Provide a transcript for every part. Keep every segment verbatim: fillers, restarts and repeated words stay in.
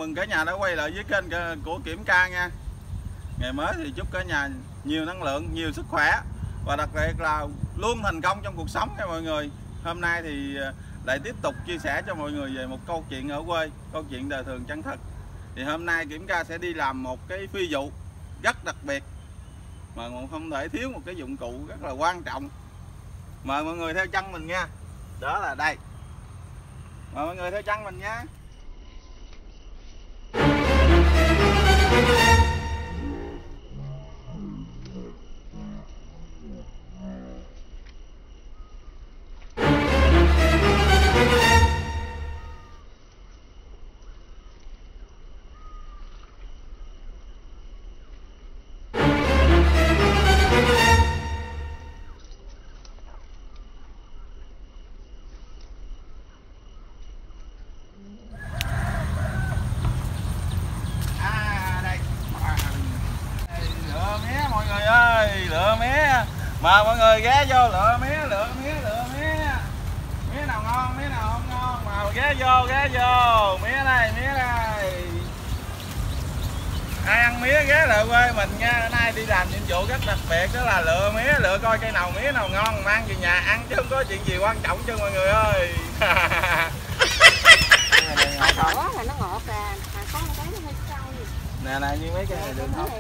mừng cả nhà đã quay lại với kênh của Kiểm Ca nha. Ngày mới thì chúc cả nhà nhiều năng lượng, nhiều sức khỏe và đặc biệt là luôn thành công trong cuộc sống nha mọi người. Hôm nay thì lại tiếp tục chia sẻ cho mọi người về một câu chuyện ở quê, câu chuyện đời thường chân thật. Thì hôm nay Kiểm Ca sẽ đi làm một cái phi vụ rất đặc biệt mà không thể thiếu một cái dụng cụ rất là quan trọng. Mời mọi người theo chân mình nha. Đó là đây. Mời mọi người theo chân mình nha. Mà mọi người ghé vô lựa mía, lựa mía, lựa mía. Mía nào ngon, mía nào không ngon mà ghé vô, ghé vô. Mía đây, mía đây. Ai ăn mía ghé lại quê mình nha. Hôm nay đi làm nhiệm vụ rất đặc biệt, đó là lựa mía, lựa coi cây nào mía nào ngon mang về nhà ăn chứ không có chuyện gì quan trọng chứ mọi người ơi. Ngọt là nó ngọt à, mà có một cái nó hơi sâu. Nè nè, như mấy cây này được không?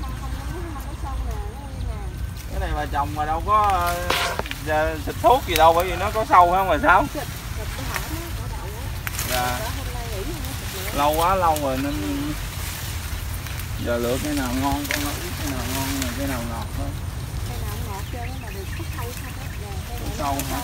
Cái này mà trồng mà đâu có uh, xịt thuốc gì đâu, bởi vì nó có sâu không mà sao? Dạ. Lâu quá lâu rồi nên giờ lựa cái nào ngon con nói cái nào ngon mà cái nào ngọt thôi. Cái nào ngọt trơn mà được có sâu không? Sâu hả?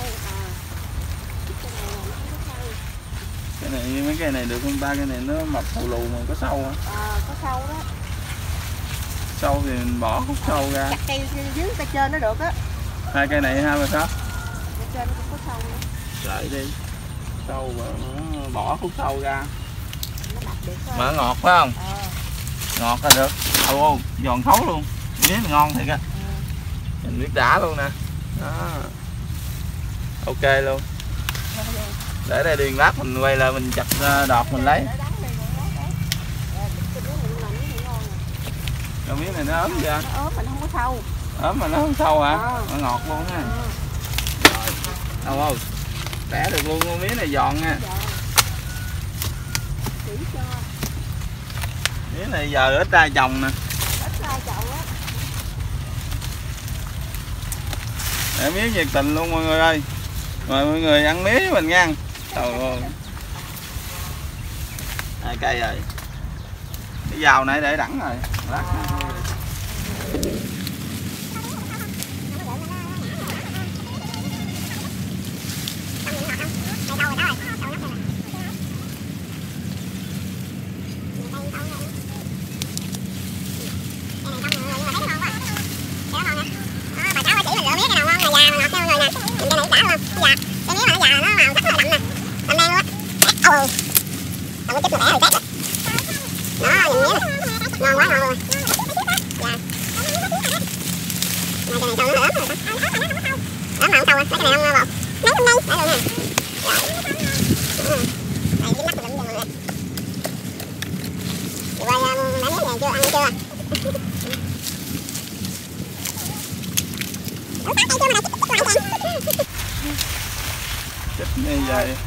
Cái này mấy cây này được không ta? Cái này nó mập phù lù mà có sâu hả? Ờ, có sâu đó. Sâu thì mình bỏ khúc sâu ra. Chặt cây dưới cây trên nó được á. Hai cây này ha mà sao? Cây trên nó cũng có sâu nữa. Đợi đi. Sâu bỏ, bỏ khúc sâu ra. Nó đặc biệt thôi. Mà ngọt phải không? Ờ. Ngọt là được. Ồ, giòn thấu luôn. Mía ngon thiệt á. Ừ. Mình biết đã luôn nè. Đó. Ok luôn. Để đây điền lát mình quay lại mình chặt đọt mình lấy. Cái miếng này nó ốm chưa? Nó ốm mà nó không có sâu. Ốm mà nó không sâu hả? Ờ. Nó ngọt luôn ha. Ừ. Rồi. Đâu không? Bẻ được luôn con miếng này giòn nha. Miếng này giờ ít ra trồng nè. Ít ra trồng á. Để miếng nhiệt tình luôn mọi người ơi. Mời mọi người ăn mía với mình nha. Trời ơi. Hai cây rồi. Cái dao này để đẳng rồi. Lát. Ngon quá ngon luôn. Dạ. Này cái này trồng nó ớm rồi. Ớm mà không sâu á, mấy cái này không bột. Mấy con đây, để luôn nè. Rồi. Này dính lắc lụm cho mọi người. Chị quay um, đã biết này chưa, ăn chưa? Chết như vậy.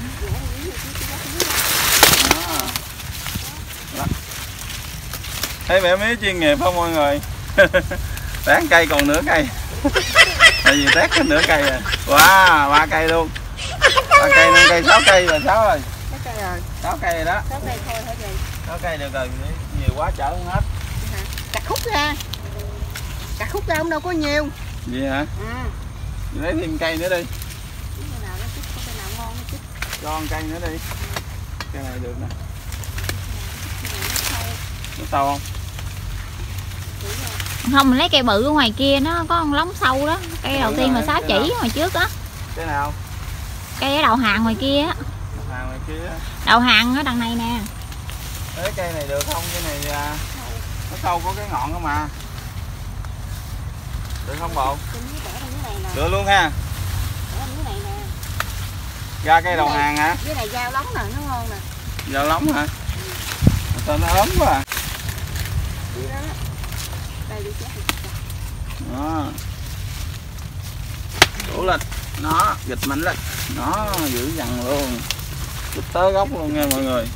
Đó. Thấy mẹ mía chuyên nghiệp không mọi người? Tán cây còn nửa cây. Tại vì tét cái nửa cây rồi. Wow, ba cây luôn. Ba cây, năm cây, sáu cây rồi, sáu rồi. Sáu cây rồi đó. Sáu cây thôi hả gì? Sáu cây được rồi, nhiều quá chở không hết. Chặt khúc ra. Chặt khúc ra không đâu có nhiều. Vậy hả? À. Lấy thêm cây nữa đi. Cái nào nó chút, có cây nào ngon nó chút. Cho con cây nữa đi. Cây này được nè. Nó sâu không? Không, mình lấy cây bự ở ngoài kia nó có con lóng sâu đó. Cây Cây đầu tiên mà sáu chỉ nào? hồi trước á. Cái nào? Cây ở đầu hàng ngoài kia á. Hàng ngoài kia á. Đầu hàng ở đằng này nè. Cái cây này được không? Cái này à, nó sâu có cái ngọn không mà. Được không bộ? Được luôn ha. Ra cây đầu hàng hả? Cái này dao lóng nè, nó ngon nè. Dao lóng hả? Sao nó ốm quá à. Đi đó. Đây đi chết. Đó. Đủ lên. Nó gịch mạnh lên. Nó giữ dằn luôn. Gịch tới gốc luôn nha mọi người.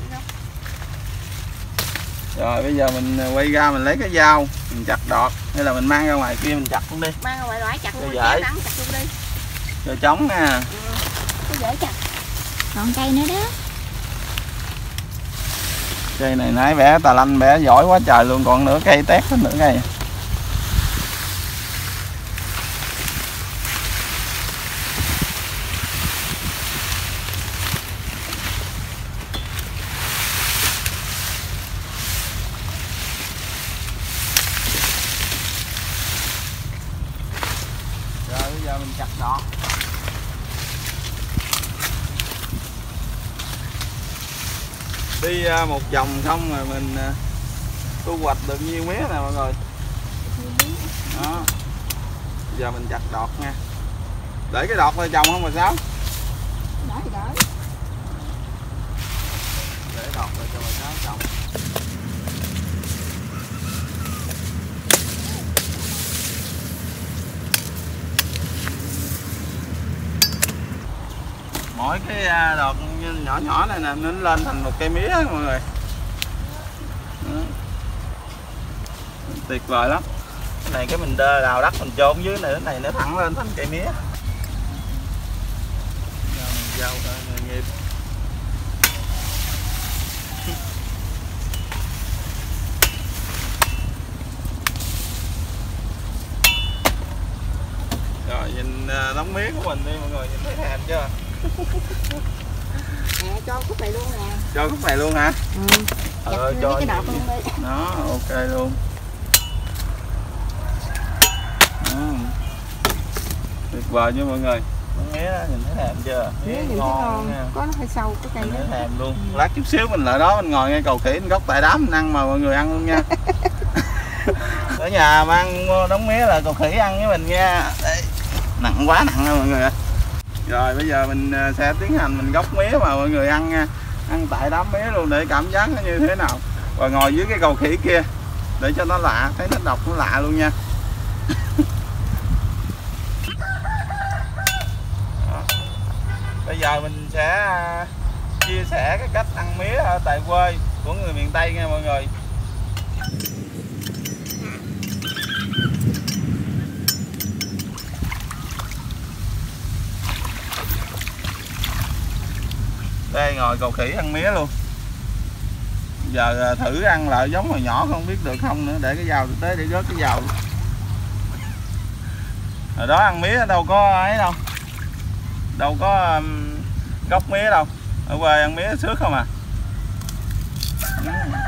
Rồi bây giờ mình quay ra mình lấy cái dao mình chặt đọt hay là mình mang ra ngoài kia mình chặt luôn đi. Mang ra ngoài loại chặt luôn, dễ. Nắng chặt luôn đi. Cho trống nha. Ừ. Cái dễ chặt. Còn cây nữa đó. Cây này nãy bẻ tà lanh bẻ giỏi quá trời luôn, còn nửa cây tét hết nửa cây. Rồi bây giờ mình chặt đọt. Đi một vòng xong rồi mình thu hoạch được nhiêu mía nè mọi người. Đó. Bây giờ mình chặt đọt nha. Để cái đọt vào trồng không mà sao? Đỡ thì đỡ. Để đọt vào cho mà sao trồng. Mỗi cái đọt nhỏ nhỏ này nè nó lên thành một cây mía đó, mọi người. Đó. Tuyệt vời lắm. Cái này cái mình đào đất mình chôn dưới này, cái này nó thẳng lên thành cây mía. Giờ mình gieo nghề nghiệp. Rồi nhìn đống mía của mình đi mọi người, nhìn thấy thèm chưa? À, cho khúc này luôn nè. Cho khúc này luôn hả? Ừ. Ờ, cho cái đọt luôn đi. Đó, ok luôn. Ừ. Tuyệt vời nha mọi người. Con mía đó, nhìn thấy thèm chưa? Mía nhìn thấy ngon nha. Có nó hơi sâu cái cây nhìn thấy đó. thèm luôn. Ừ. Lát chút xíu mình lại đó mình ngồi ngay cầu khỉ mình gốc tại đám mình ăn mà mọi người ăn luôn nha. Ở nhà mang đống mía là cầu khỉ ăn với mình nha. Đây. Nặng quá nặng nha mọi người. Rồi bây giờ mình sẽ tiến hành mình gốc mía mà mọi người ăn nha. Ăn tại đám mía luôn để cảm giác nó như thế nào. Và ngồi dưới cái cầu khỉ kia để cho nó lạ, thấy nó độc nó lạ luôn nha. Bây giờ mình sẽ chia sẻ cái cách ăn mía ở tại quê của người miền Tây nha mọi người. Đây ngồi cầu khỉ ăn mía luôn. Giờ thử ăn lại giống hồi nhỏ không biết được không nữa, để cái dao thực tế để rớt cái dao. Hồi đó ăn mía đâu có ấy đâu. Đâu có um, gốc mía đâu. Ở quê ăn mía xước không à. Uhm.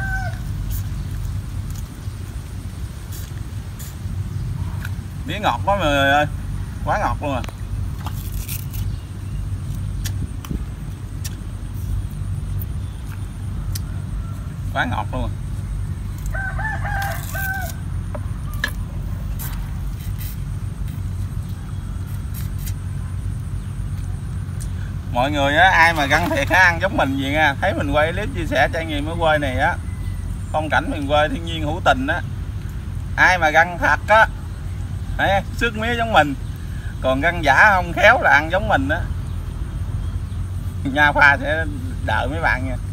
Mía ngọt quá mọi người ơi. Quá ngọt luôn à. Quá ngọt luôn à. Mọi người á, ai mà gắn thiệt á, ăn giống mình gì nha. Thấy mình quay clip chia sẻ trải nghiệm ở quê này á, phong cảnh miền quê thiên nhiên hữu tình á, ai mà gắn thật á đấy, xước mía giống mình. Còn gắn giả không khéo là ăn giống mình á. Nha Khoa sẽ đợi mấy bạn nha.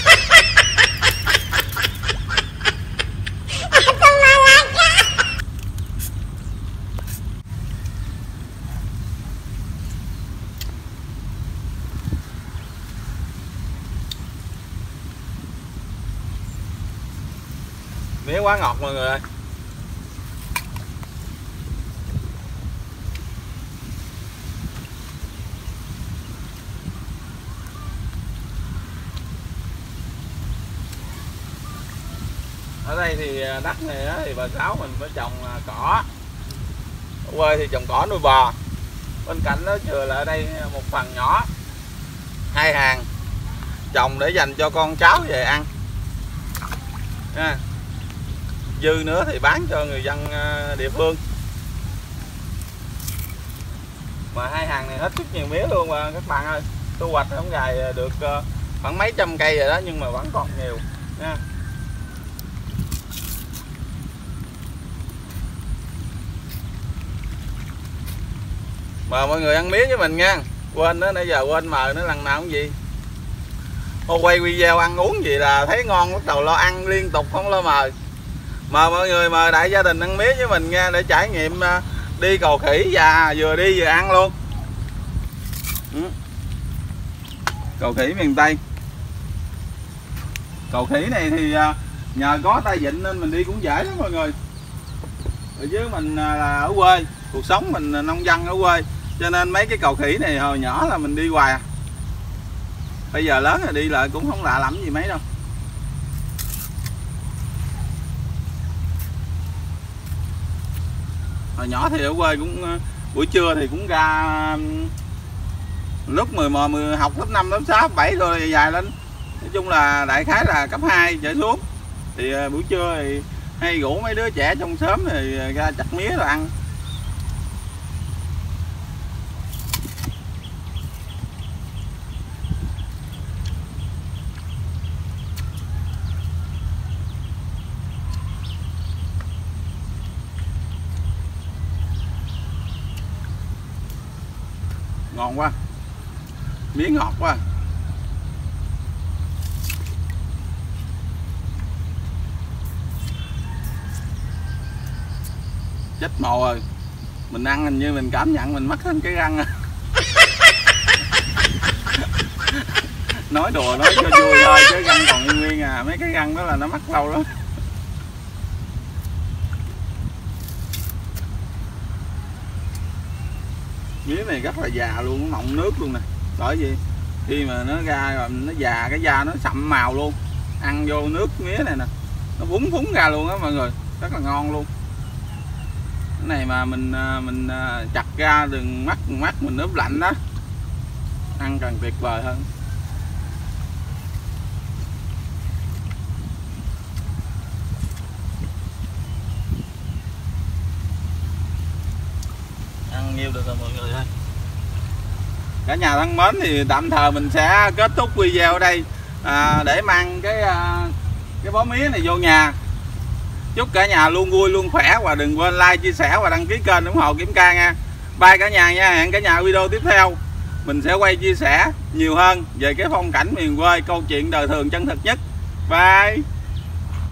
Mía quá ngọt mọi người ơi. Ở đây thì đất này á, thì bà Sáu mình phải trồng cỏ. Ở quê thì trồng cỏ nuôi bò. Bên cạnh đó chừa lại ở đây một phần nhỏ, hai hàng trồng để dành cho con cháu về ăn à. Dư nữa thì bán cho người dân địa phương. Mà hai hàng này hết sức nhiều mía luôn mà các bạn ơi. Thu hoạch không dài được khoảng mấy trăm cây rồi đó, nhưng mà vẫn còn nhiều. nha. Mời mọi người ăn mía với mình nha. Quên đó, nãy giờ quên mời nó lần nào cũng gì. Ô, quay video ăn uống gì là thấy ngon bắt đầu lo ăn liên tục không lo mời. Mời mọi người, mời đại gia đình ăn mía với mình nha, để trải nghiệm đi cầu khỉ và vừa đi vừa ăn luôn. Ừ. Cầu khỉ miền Tây. Cầu khỉ này thì nhờ có tay vịn nên mình đi cũng dễ lắm mọi người. Ở dưới mình là ở quê, cuộc sống mình nông dân ở quê, cho nên mấy cái cầu khỉ này hồi nhỏ là mình đi hoài à. Bây giờ lớn rồi đi lại cũng không lạ lắm gì mấy đâu. Hồi nhỏ thì ở quê cũng buổi trưa thì cũng ra lúc mười mười học lớp năm, lớp sáu, lớp bảy rồi dài lên. Nói chung là đại khái là cấp hai trở xuống. Thì buổi trưa thì hay rủ mấy đứa trẻ trong xóm thì ra chặt mía rồi ăn. Ngon quá, mía ngọt quá. Chết mồ rồi, mình ăn hình như mình cảm nhận mình mất hết cái răng. Nói đùa nói cho vui thôi chứ răng còn nguyên nguyên à, mấy cái răng đó là nó mất lâu lắm. Mía này rất là già luôn, nó mọng nước luôn nè. Bởi vì khi mà nó ra rồi nó già, cái da nó sậm màu luôn. Ăn vô nước mía này nè, nó búng phúng ra luôn á mọi người, rất là ngon luôn. Cái này mà mình mình chặt ra đừng mắt mắt mình ướp lạnh đó, ăn càng tuyệt vời hơn. Ăn nhiêu được rồi mọi người ơi. Cả nhà thân mến, thì tạm thời mình sẽ kết thúc video ở đây à, để mang cái cái bó mía này vô nhà. Chúc cả nhà luôn vui luôn khỏe, và đừng quên like, chia sẻ và đăng ký kênh ủng hộ Kiểm Ca nha. Bye cả nhà nha. Hẹn cả nhà video tiếp theo mình sẽ quay chia sẻ nhiều hơn về cái phong cảnh miền quê, câu chuyện đời thường chân thực nhất. Bye.